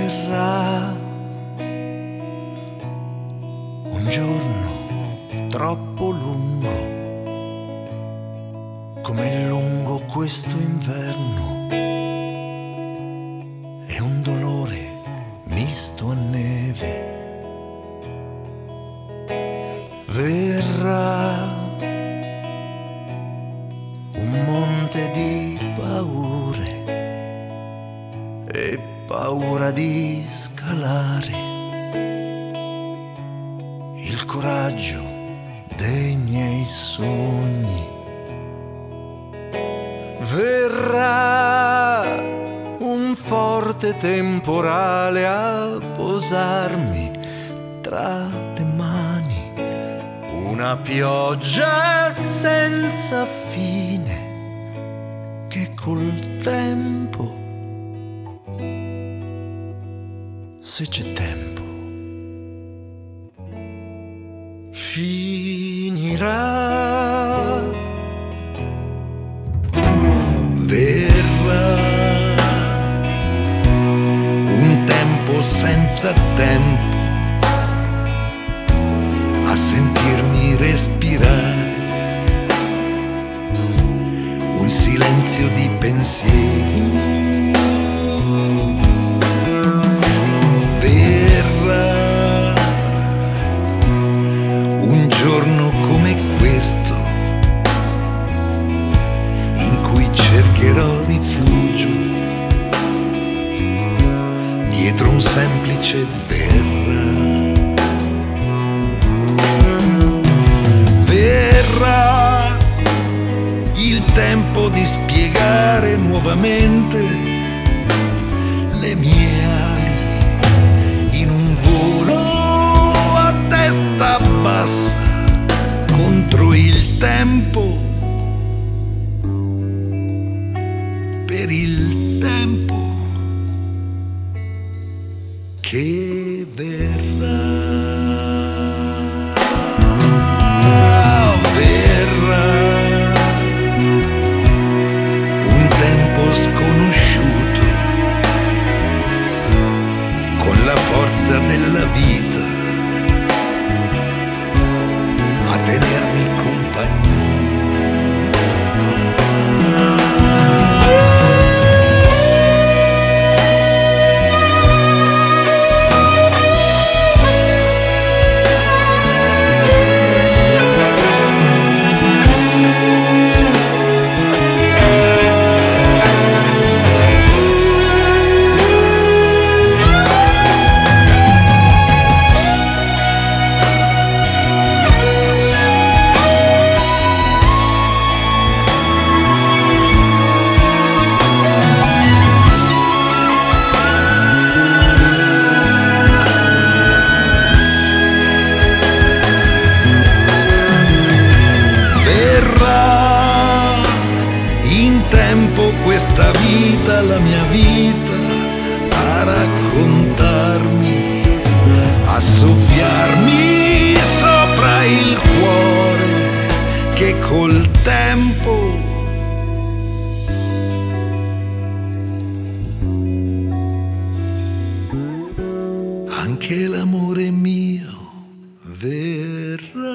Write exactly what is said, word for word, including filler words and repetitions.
verrà un giorno troppo lungo, come lungo questo inverno, e un dolore misto a neve. Verrà un monte di paure e paura di scalare, il coraggio dei miei sogni. Verrà un forte temporale a posarmi tra le mani, una pioggia senza fine che col tempo, se c'è tempo, finirà. Verrà un tempo senza tempo a sentirmi respirare, un silenzio di pensieri. Verrà un giorno come questo in cui cercherò rifugio dietro un semplice verrà. Verrà il tempo di spiegare nuovamente le mie ali in un volo a testa bassa contro il tempo. Per il tempo che verrà. Sconosciuto, con la forza della vita a tenermi compagnia. Questa vita, la mia vita, a raccontarmi, a soffiarmi sopra il cuore che col tempo anche l'amore mio verrà.